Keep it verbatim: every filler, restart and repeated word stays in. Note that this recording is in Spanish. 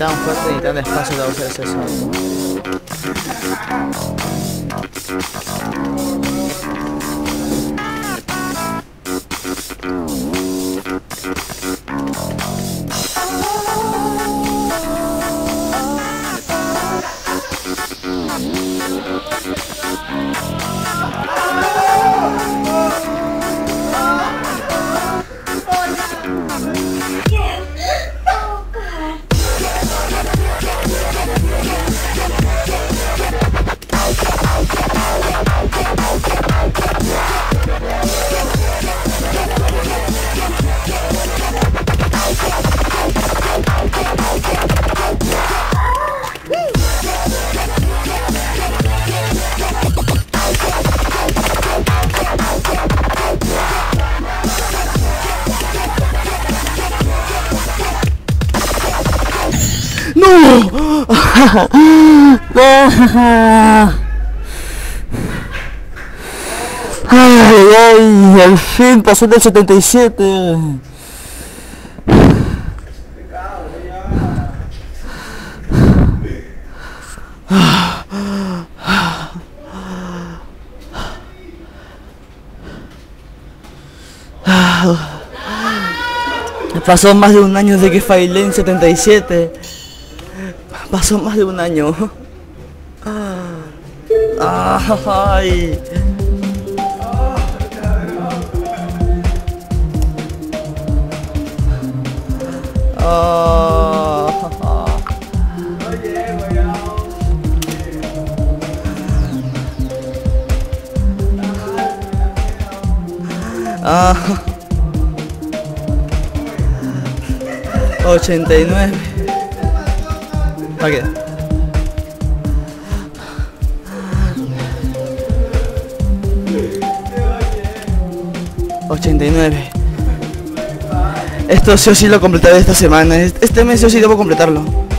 tan fuerte ni tan despacio para hacer eso. ¡No! ¡Ay, ay! Al fin pasó del setenta y siete. Pasó más de un año desde que failé en setenta y siete. Pasó más de un año. Ay. Oh. Ah. ochenta y nueve. ¿Para qué? ochenta y nueve. Esto sí o sí lo completaré esta semana. Este mes sí o sí debo completarlo.